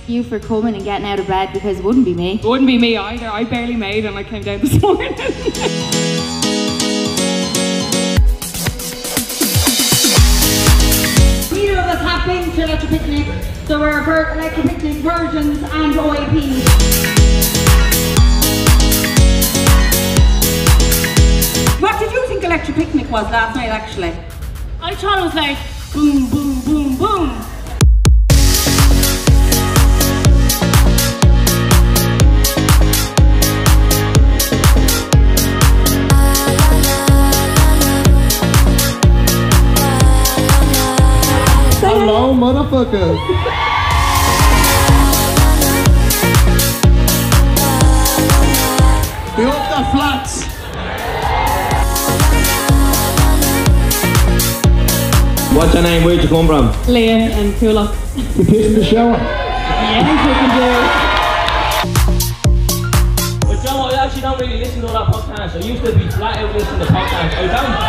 you for coming and getting out of bed, because it wouldn't be me. It wouldn't be me either. I barely made it and I came down this morning. Neither of us have been to Electric Picnic, so we're for Electric Picnic versions and OAPs. What did you think Electric Picnic was last night, actually? I thought it was like boom, boom, boom, boom. Hello, motherfuckers. They up the flats. What's your name? Where'd you come from? Leah and Kulak. You piss in the shower. Yes, we can do. But Joe, I actually don't really listen to all that podcast. I used to be flat out listening to podcasts. I don't.